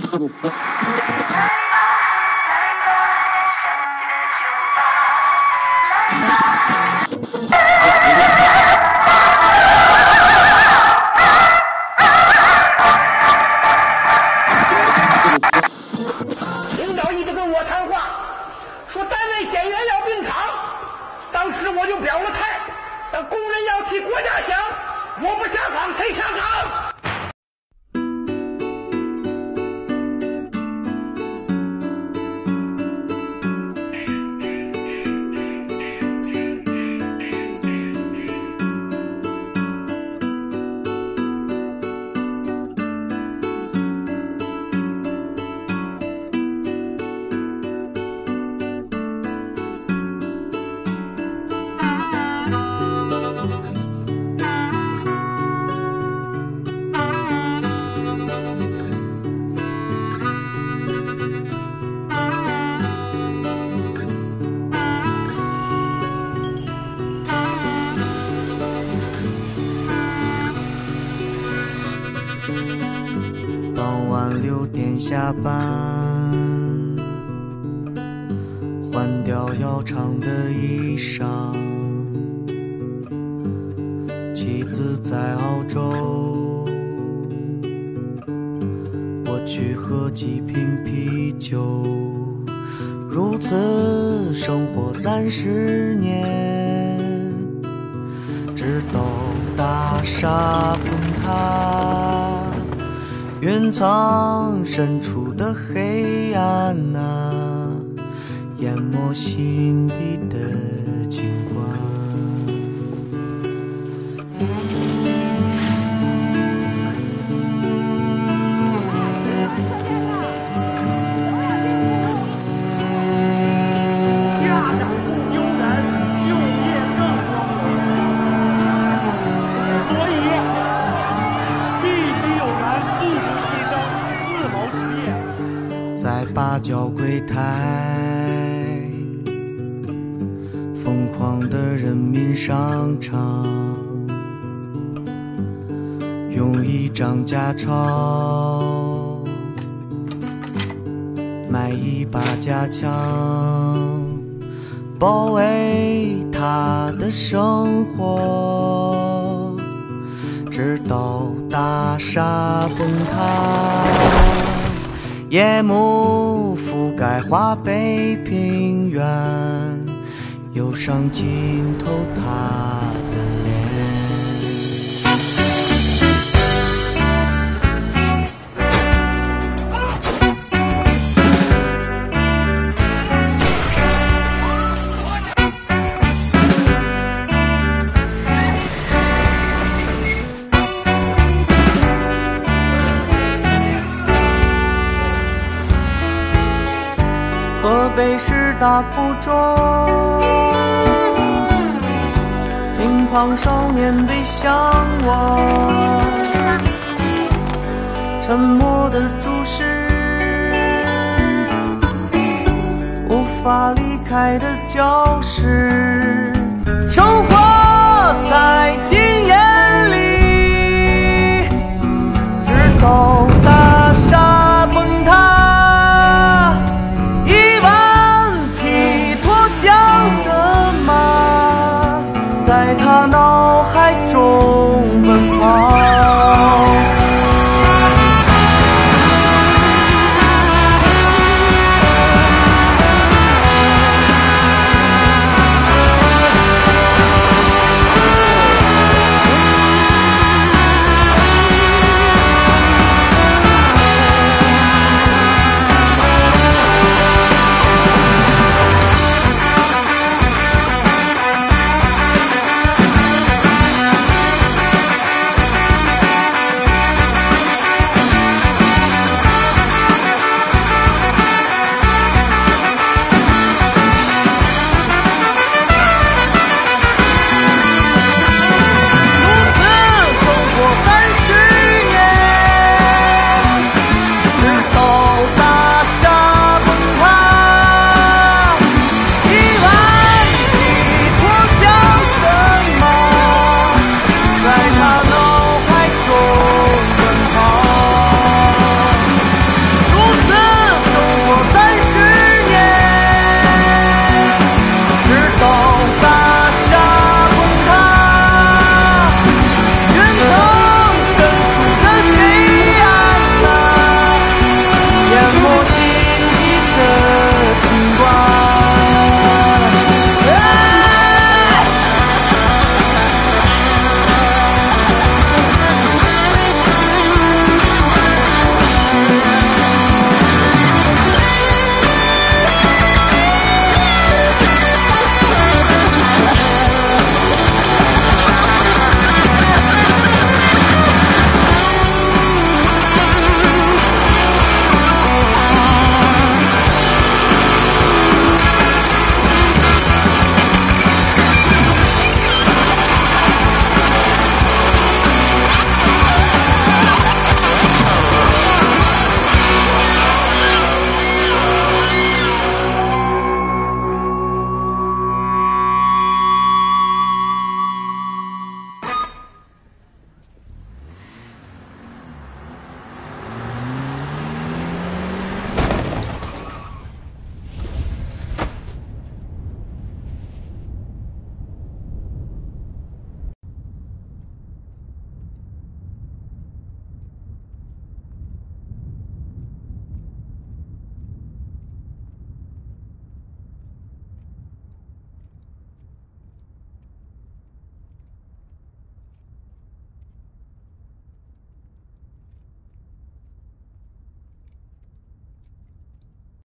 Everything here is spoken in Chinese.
领导一直跟我谈话，说单位减员要并厂，当时我就表了态，但工人要替国家想，我不下岗谁下岗？ 傍晚6点下班，换掉要长的衣裳。妻子在澳洲，我去喝几瓶啤酒。如此生活30年，直到大厦崩塌，云层深处的黑暗啊，淹没心底的景观。 下岗不悠然，就业更光荣。所以必须有人付出牺牲，自谋职业。 在八角柜台，疯狂的人民商场，用1张假钞买1把假枪，保卫他的生活，直到大厦崩塌，夜幕覆盖华北平原，忧伤浸透他的脸。河北师大附中，乒乓少年背向我，沉默的注视，无法离开的教室，生活在